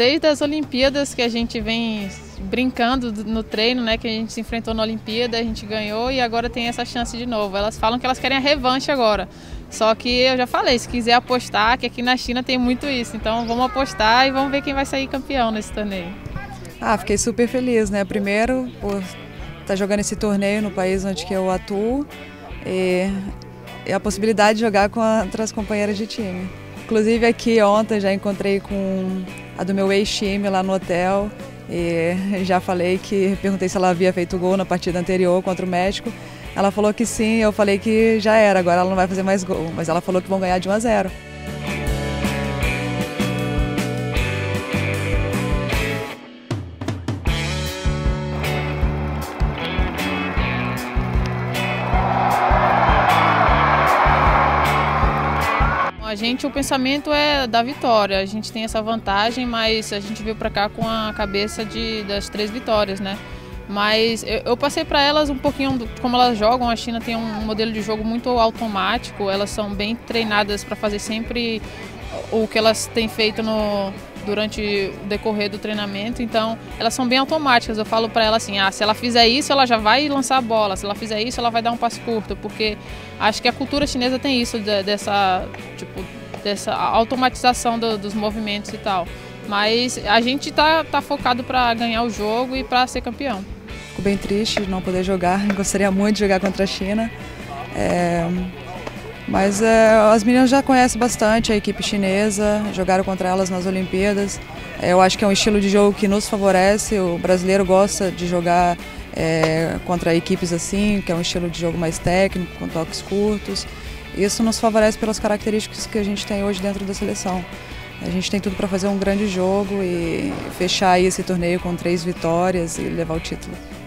desde as Olimpíadas que a gente vem brincando no treino, né, que a gente se enfrentou na Olimpíada, a gente ganhou e agora tem essa chance de novo. Elas falam que elas querem a revanche agora. Só que eu já falei, se quiser apostar, que aqui na China tem muito isso. Então vamos apostar e vamos ver quem vai sair campeão nesse torneio. Fiquei super feliz, né? Primeiro, por estar jogando esse torneio no país onde que eu atuo e a possibilidade de jogar com outras companheiras de time. Inclusive aqui ontem já encontrei com a do meu ex-time lá no hotel e já falei que, perguntei se ela havia feito gol na partida anterior contra o México. Ela falou que sim, eu falei que já era, agora ela não vai fazer mais gol, mas ela falou que vão ganhar de 1-0. O pensamento é da vitória, a gente tem essa vantagem, mas a gente veio para cá com a cabeça das 3 vitórias, né? Mas eu passei para elas um pouquinho como elas jogam. A China tem um modelo de jogo muito automático, elas são bem treinadas para fazer sempre o que elas têm feito durante o decorrer do treinamento, então elas são bem automáticas. Eu falo para ela assim, se ela fizer isso, ela já vai lançar a bola, se ela fizer isso, ela vai dar um passe curto, porque acho que a cultura chinesa tem isso, dessa automatização dos movimentos e tal. Mas a gente tá focado para ganhar o jogo e para ser campeão. Fico bem triste de não poder jogar, gostaria muito de jogar contra a China. Mas as meninas já conhecem bastante a equipe chinesa, jogaram contra elas nas Olimpíadas. Eu acho que é um estilo de jogo que nos favorece, o brasileiro gosta de jogar contra equipes assim, que é um estilo de jogo mais técnico, com toques curtos. Isso nos favorece pelas características que a gente tem hoje dentro da seleção. A gente tem tudo para fazer um grande jogo e fechar aí esse torneio com 3 vitórias e levar o título.